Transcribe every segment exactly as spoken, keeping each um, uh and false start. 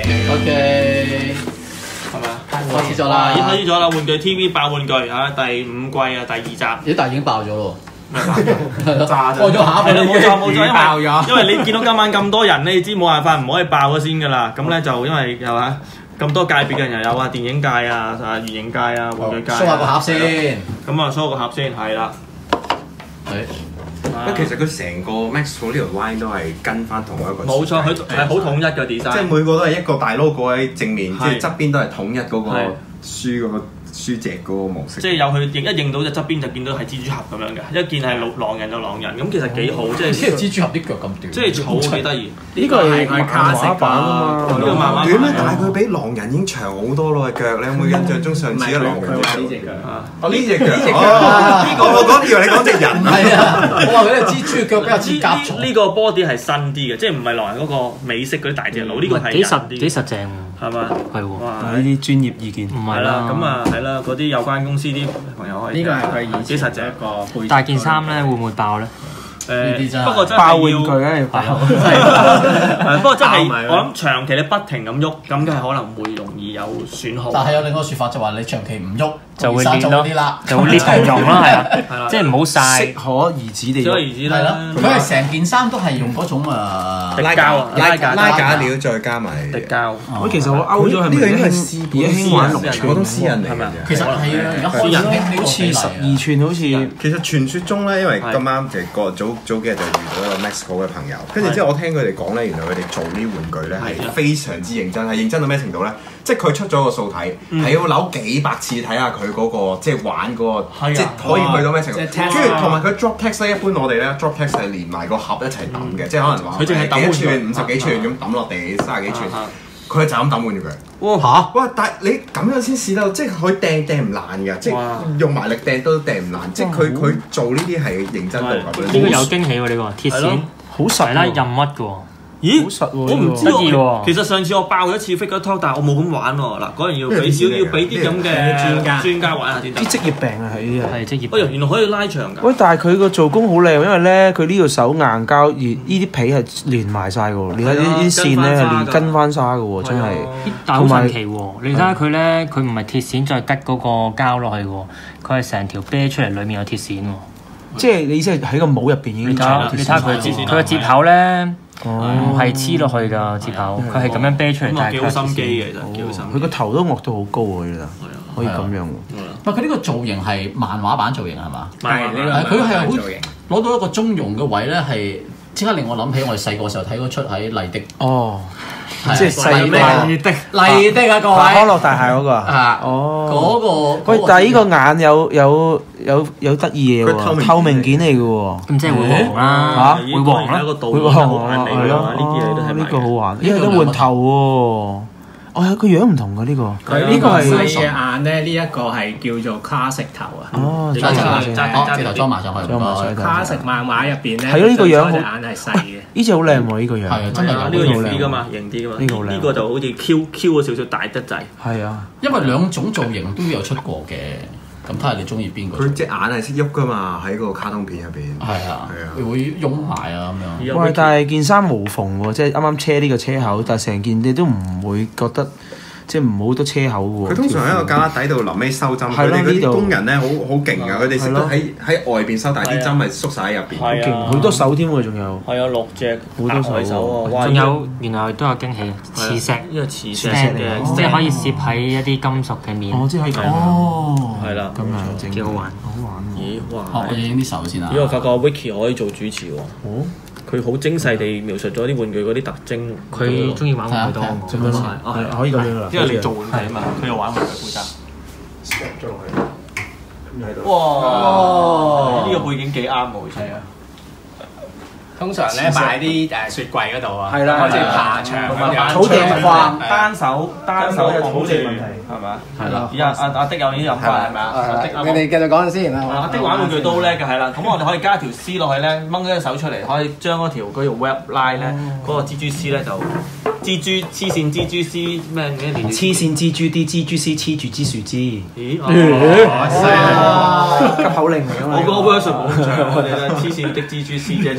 OK， 係咪啊？ 開始咗啦， 已經開始咗啦！玩具 T V 爆玩具嚇，第五季啊，第二集。 咦？但係已經爆咗咯。 炸咗，開咗下係啦，冇錯冇錯，因爆為咗因為你見到今晚咁多人咧，你知冇辦法唔可以爆咗先㗎啦。咁咧就因為又嚇咁多界別嘅人又有啊，電影界啊、啊電影界啊、玩具界。 show 下個盒先。 咁啊，show 個盒先，係啦。 係。 不過其實佢成個 Maxwell 呢條 line 都係跟翻同一個。 冇錯，佢係好統一嘅 design。 即係每個都係一個大 logo 喺正面，即係側邊都係統一嗰個書嗰個書脊嗰個模式。 即係有佢認一認到隻側邊就見到係蜘蛛俠咁樣嘅，一見係狼人就狼人，咁其實幾好，即係。 呢個蜘蛛俠啲腳咁短。 即係草幾得意。 呢個係佢卡式版啊嘛。 呢個漫畫短咩？但係佢比狼人已經長好多咯腳，你有冇印象中上次嘅狼人呢隻腳？ 哦，呢隻腳，呢個我講以為你講隻人。 係啊，我話佢啲蜘蛛嘅腳比較似甲蟲。 呢個 body 係新啲嘅，即係唔係狼人嗰個美式嗰啲大隻佬，呢個係幾實幾實正喎， 係嘛？ 係喎， 哇！ 呢啲專業意見。 唔係係啦， 啦， 咁啊係啦，嗰啲有關公司啲朋友可以。 呢個係佢以前幾實正一個配。 但係件衫咧會唔會爆咧？ 誒，不過真係爆玩具咧要爆。 係，不過真係爆埋我諗長期你不停咁喐，咁嘅係可能會容易有損耗。 但係有另一個説法就話你長期唔喐就會裂裂啦， 就會裂同用啦，係啊， 係啦， 即係唔好晒。 適可而止地適可而喐。 止啦係啦，。佢係成件衫都係用嗰種啊滴膠啊， 拉架拉架料再加埋滴膠。 喂，其實我勾咗係咪呢個應該係而私家興玩六我寸都私人嚟係咪啊嘅。 其實係啊，而家開私人始興呢個好似十二寸，好似其實傳說中咧，因為咁啱其實個早早幾日就遇到一個 Maxwell 嘅朋友，跟住之後我聽佢哋講咧，原來佢哋做呢啲玩具咧係非常之認真，係認真到咩程度咧？即係佢出咗個數體，係要扭幾百次睇下佢嗰個即係玩嗰個，即係可以去到咩程度？跟住同埋佢 drop text 咧，一般我哋咧 drop text 係連埋個盒一齊抌嘅，即係可能話佢淨係抌幾寸、五十幾寸咁抌落地，三十幾寸，佢就咁抌換住佢。 哇嚇！ 哇！但係你咁樣先試到，即係佢掟掟唔爛㗎，即係用埋力掟都掟唔爛，即係佢佢做呢啲係認真到咁樣。 呢個有驚喜喎，呢個鐵線好實啦，任乜嘅喎。 咦？ 好實喎我唔知得意喎喎。其實上次我爆咗一次 figure talk，但係我冇咁玩喎。嗱，嗰人要俾少要俾啲咁嘅專家專家玩下先得啲。職業病啊，係呢啲係。 係職業。 哎呀，原來可以拉長㗎。 喂，但係佢個做工好靚，因為咧佢呢個手硬膠，而呢啲皮係連埋晒嘅喎，連呢啲線咧係連跟翻沙嘅喎，真係。 但係好神奇喎！你睇下佢咧，佢唔係鐵線再吉嗰個膠落去喎，佢係成條啤出嚟，裡面有鐵線喎。 即係你意思係喺個帽入邊已經你睇下，你睇下佢佢個接頭咧，唔係黐落去㗎接頭，佢係咁樣啤出嚟， 咁啊幾好但係佢係心機嘅， 鐵線其實幾好心機。 佢個頭都惡到好高喎，其實可以咁樣喎。 唔係佢呢個造型係漫畫版造型係嘛？ 係呢係佢係好攞到一個中庸嘅位咧，係即刻令我諗起我哋細個時候睇嗰出喺麗的。 哦， 係即係細咩麗的麗的啊各位。 康樂大廈嗰個啊。 啊！ 哦。 嗰個喂，但係呢個眼有有有有得意嘢喎，透明件嚟嘅喎。 咁即係會黃啦， 嚇會黃啦一。個導會演黃啊， 好眼嚟㗎， 係咯， 呢啲嘢都係呢個好玩， 呢因為個都換頭喎。哦，有個樣唔同嘅呢個， 佢呢個呢個係細嘅眼咧，呢一個係叫做卡式頭啊。 哦， 揸揸住揸哦，直頭裝埋上去。 裝埋上去卡式漫畫入邊咧， 係咯呢個樣好隻眼係細嘅。 呢隻好靚喎，呢個樣係啊，真係係啊，呢有呢個個型啲㗎嘛，型啲㗎嘛。 呢個好靚呢個就好似 Q Q 咗少少大得滯。 係啊， 因為兩種造型都有出過嘅，咁睇下你中意邊個。 佢隻眼係識喐㗎嘛，喺個卡通片入邊。 係啊， 係啊會擁埋啊咁樣。 喂，但係件衫無縫喎，即係啱啱車呢個車口，但係成件你都唔會覺得即係唔好多車口喎。 佢通常喺個架底度臨尾收針， 係咯佢哋嗰啲呢度工人咧好好勁㗎，佢哋識得喺喺外邊收，但係啲針係縮晒喺入邊。 係啊， 好多手添喎，仲有。 係啊，六隻好多手喎額外手喎，哇！ 仲有原來都有驚喜，磁石， 呢個磁石石嚟嘅， 嘅即係可以攝喺一啲金屬嘅面， 哦，即係係哦， 係啦。 咁啊，整幾好玩。 好玩喎。 咦哇！ 哦，我影啲手先啊。 咦，我發覺 Vicky 可以做主持喎。 哦， 佢好精細地描述咗啲玩具嗰啲特徵。 佢中意玩玩具多。 咁樣咯，係可以咁樣啦。 因為你做玩具啊嘛，佢又玩玩具負責。 咗落去，咁喺度。 哇！呢個背景幾啱喎，好似係啊。通常咧擺啲誒雪櫃嗰度啊， 係啦好似爬牆咁樣。 草地框單手單手土地問題係咪？ 係啦。 而家阿阿的有呢啲諗法係咪啊？阿的你哋繼續講先啦。 阿的玩玩具都好叻㗎，係啦。咁我哋可以加條絲落去咧，掹咗隻手出嚟，可以將嗰條嗰條 web line 咧，嗰個蜘蛛絲咧就蜘蛛黐線蜘蛛絲咩咩連黐線蜘蛛啲蜘蛛絲黐住支樹枝。 咦？哦， 急口令嚟㗎嘛。 我個 version 冇咁長，我哋咧黐線的蜘蛛絲啫。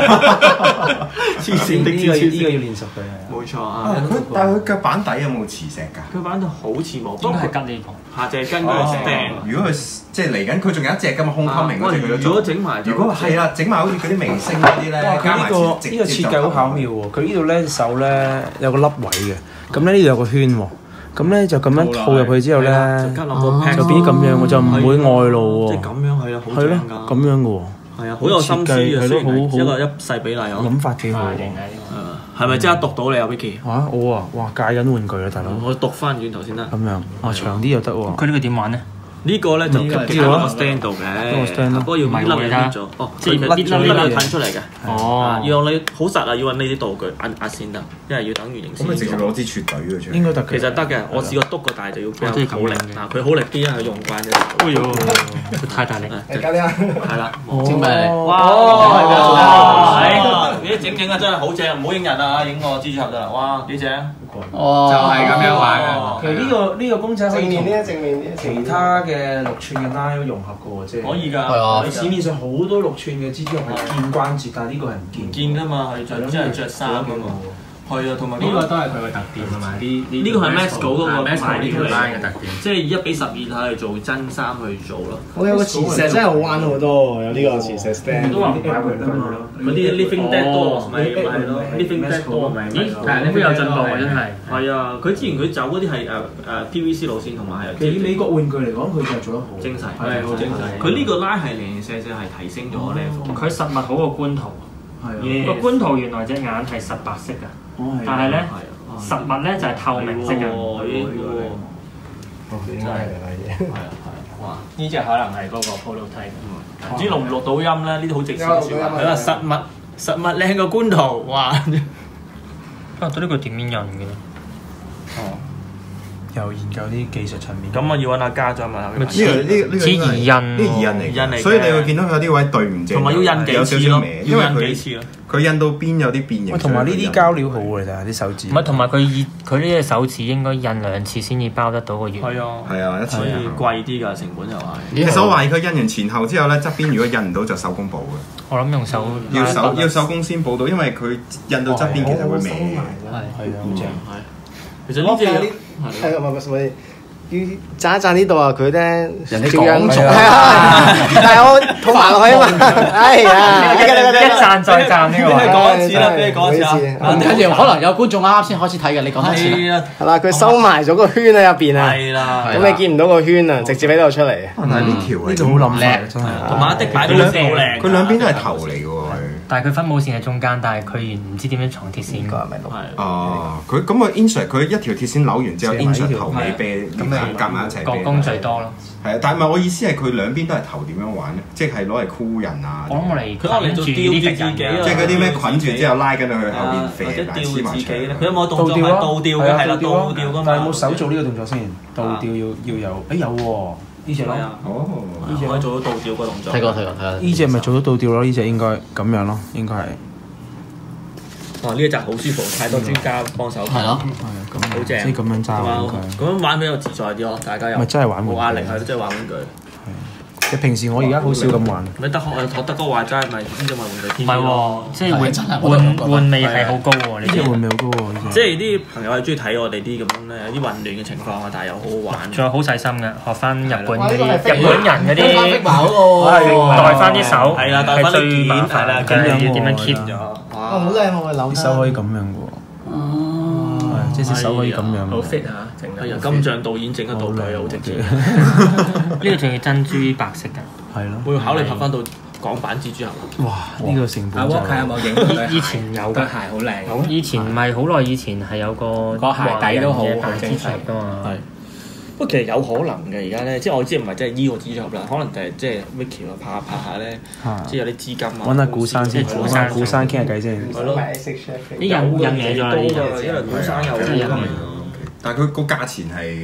黐線的呢個蜘蛛呢個要練熟佢係。 冇錯啊啊！ 佢但係佢腳板底有冇磁石㗎？ 佢玩到好似冇，不應過該係吉呢個。 下隻跟嗰個 stand。 如果佢即係嚟緊，佢仲有一隻㗎嘛，空襟明嗰隻佢都如果做。 整埋， 如果係啦，整埋好似嗰啲明星嗰啲咧， 哇！佢加埋呢個直呢個設計好巧妙喎，佢呢度咧手咧有個粒位嘅，咁咧呢度有個圈喎，咁咧就咁樣套入去之後咧， 就加落個 pack 就變咗咁樣喎，就唔會外露喎。 即係咁樣係啊，好係咯正，㗎。 咁樣嘅喎， 係啊，好有心思嘅， 設計係咯雖然係好一個一細比例啊。 諗法幾好喎。 型啊呢係咪即刻讀到你啊，Vicky？ 嚇我啊，哇戒緊玩具啦，大佬。 我讀翻轉頭先得。 咁樣，哦長啲又得喎。 個。佢呢個點玩咧？ 呢個咧就呢個吸喺個 stand 度嘅， 個 stand 咯不過要唔係搣喎你睇甩咗，哦，即係佢搣甩呢甩咗呢啲嘢粒褪出嚟嘅。 哦啊，要用你好實啊，要揾呢啲道具壓壓先得，因為要等圓形咁咪直接先做。 攞支雪隊嘅出嚟。 應該得嘅。 其實得嘅，我試過篤過，但係就要比我都係較好力咁樣嘅啊！佢好力啲啊，佢用慣咗。 哎呦，佢太大力。 嚟緊啦， 係啦， 整咩？ 哇！ 哇係你整整啊，真係好正，唔好影人啊，影個蜘蛛俠得啦！哇，幾正！ 哦， 就係咁樣玩嘅。 其實呢個呢個公仔可以同正面啲，正面啲。 其他嘅六寸嘅 line 融合嘅喎，即係可以㗎， 係啊你市面上好多六寸嘅蜘蛛係見關節，但係呢個係唔見。 唔見㗎嘛，係着真係着衫㗎嘛。係啊，同埋呢個都係佢嘅特點啊嘛，呢呢個係 Masco 嗰個 Masco 呢條 line 嘅特點。 即係一比十二睇去做真衫去做咯。 我有個磁石真係好玩好多喎，有呢個磁石 stand。 都話唔擺佢得嘛，嗰啲 Living Dead Doors 咪咪係咯，Living Dead Doors 咪咦？ 係呢邊有進步啊！真係。 係啊，佢之前佢走嗰啲係誒誒 P V C 路線同埋係其實以美國玩具嚟講，佢就係做得好精細， 係好精細。佢呢個拉係零零舍舍係提升咗 level。 佢實物好過官圖。 係個官圖原來隻眼係實白色㗎， 啊， 但係咧係啊， 實物咧就係透明色㗎。 喎呢真係嚟係啊係啊，哇！ 呢只可能係嗰個 prototype。 唔知錄唔錄到音咧？呢啲好值錢嘅説話。 有有有佢話實物實物靚過官圖，哇！ 啊，到呢個點樣印嘅咧？ 哦， 又研究啲技術層面。 咁我要揾阿家長問下佢。 呢個呢個呢個似應該係移印喎呢個移印嚟嘅， 移印嚟嘅所以你會見到佢有啲位對唔正， 同埋要印幾有少少次咯， 歪，因為要印幾佢次咯。 佢印到邊有啲變形。 喂，同埋呢啲膠料好㗎咋，啲手指。 唔係，同埋佢以佢呢隻手指應該印兩次先至包得到個圓。 係啊， 係啊，一次所以貴啲㗎成本又係。 其實我懷疑佢印完前後之後咧，側邊如果印唔到就手工補嘅， 我諗用手要手要手工先補到，因為佢印到側邊其實會歪嘅。 係係啊，好正。 係。其實呢隻係唔係唔係，要讚一讚呢度啊！佢咧人哋照樣講係啊，但係我套埋落去啊嘛，哎呀， 一讚再讚呢個你位。 講一次啦，俾你講一次啊！ 唔緊要，可能有觀眾啱啱先開始睇嘅，你講多次啦。 係啊， 係啦，佢收埋咗個圈喺入邊啊， 係啦， 咁你見唔到個圈啊，直接喺度出嚟。 但係呢條呢個好冧叻，真係。 同埋一滴擺到佢好靚。 兩佢兩邊都係頭嚟嘅喎，佢。 但係佢分母線喺中間，但係佢唔知點樣藏鐵線。 係咪六？ 係。 哦，佢咁個 insert 佢一條鐵線扭完之後，insert 頭尾啤咁樣夾埋一齊啤。 個工最多咯。 係啊，但係唔係我意思係佢兩邊都係頭點樣玩咧？即係攞嚟箍人啊！ 我諗我嚟佢攞嚟做吊住自己啊！ 即係嗰啲咩捆住之後拉緊佢去後邊或肥埋者吊黐埋牆自己咧，佢有冇動作係倒吊咯， 倒吊嘅？係啦，倒吊㗎嘛。 但係有冇手做呢個動作先？倒吊要要有，誒有喎，呢只咯。 係啊， 哦， 可以做到倒吊個動作。 睇過睇過睇過。 呢只咪做到倒吊咯？呢只應該咁樣咯，應該係。 哇！呢一集好舒服，太多專家幫手。 係咯。 係咁， 好正即係咁樣揸玩具。 咁樣玩比較自在啲咯，大家又咪真係玩玩具冇壓力，係咯，真係玩玩具。 其實平時我而家好少咁玩。 咪德學學德哥話齋，咪呢隻咪玩具唔天係喎，即係換係真係我都咁覺得換換味係好高喎。呢呢只啲會唔會好高喎？呢即係啲朋友係中意睇我哋啲咁樣咧，有啲混亂嘅情況啊，但係又好好玩。 仲有好細心嘅，學翻日本哇嗰啲呢個係日本人嗰啲啲袋翻啲手， 係啦，袋翻啲最麻件，係啦， 煩咁樣嘅要點樣 keep 咗。 哇，好靚喎，扭手可以咁樣嘅喎。 哦。 係，即係隻手可以咁樣。 好 fit 啊，整得係啊，金像導演整嘅道具好值錢， 呢個仲要珍珠白色嘅。 係咯。 會考慮拍翻到港版蜘蛛俠。 哇！呢個成阿本就 Walk 有冇影？ 以以前有㗎， 對鞋好靚。 以前唔係好耐以前係有個個鞋底都好華人嘅大好精細蜘蛛俠㗎嘛。 係。不過其實有可能嘅，而家咧，即係我知唔係真係依個蜘蛛俠啦，可能就係即係 Vicky 啊拍下拍下咧，即係有啲資金啊。 揾下古山先， 古揾下古山傾下偈先。 係咯， 啲印印嘢咗啦， 多呢㗎，因為古山有真係有㗎。 但係佢個價錢係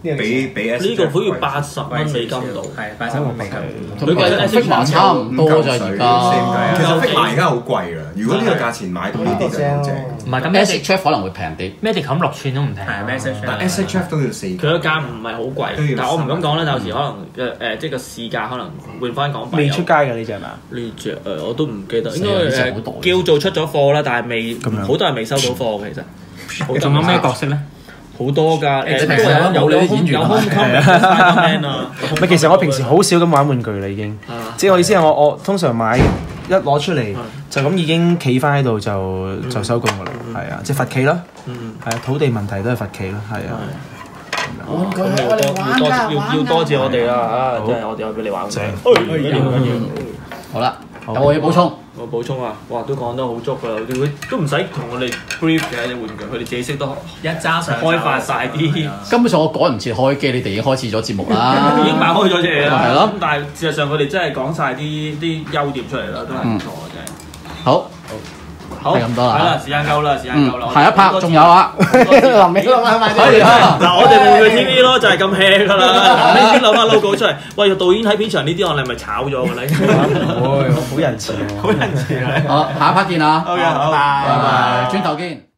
比比 S 呢個好似八十蚊美金度， 係八十蚊美金。 佢計 Figma 差唔多咋而家。 其實 Figma 而家好貴㗎，如果呢個價錢買到呢啲就好正。 唔係咁 S H F 可能會平啲。 Medic 六寸都唔平。 係 message， 但 S H F 都要四。 佢個價唔係好貴，但係我唔敢講啦。有時可能誒誒，即係個市價可能換翻港幣。 未出街㗎呢只係嘛？ 呢隻誒我都唔記得，應該呢隻誒好耐叫做出咗貨啦，但係未咁樣好多人未收到貨嘅其實。 仲有咩角色咧？ 好多㗎，誒你平時有冇有你啲演員有啊 Homecoming Spider-Man 啊。 唔係，其實我平時好少咁玩玩具啦，已經。即係我意思係我我通常買一攞出嚟就咁已經企翻喺度就就收工㗎啦，係啊，即係罰企啦，係啊，土地問題都係罰企啦，係啊。 玩具咁要多要多要要多謝我哋啦啊！真係我哋有俾你玩。正。 好啦，有冇嘢補充？ 我補充啊，哇都講得好足㗎啦，佢都唔使同我哋 brief 嘅啲玩具，佢哋自己識得一揸上開發晒啲。 根本上我趕唔切開機，你哋已經開始咗節目啦。 已經擺開咗隻嘢啦。 係咯。 咁但係事實上佢哋真係講晒啲啲優點出嚟啦，都係唔錯嘅真係。 好。 好， 係咁多啦。 係啦，時間夠啦，時間夠啦。 下一 part 仲有啊，臨尾啦，快啲啊！ 嗱，我哋玩具 T V 咯，就係咁 hea 㗎啦。你先諗下 logo 出嚟，喂，導演喺片場呢啲我哋咪炒咗㗎啦。 會，好仁慈喎。 好仁慈啊！ 好，下一 part 見啊。 好嘅，好，拜拜拜，轉頭見。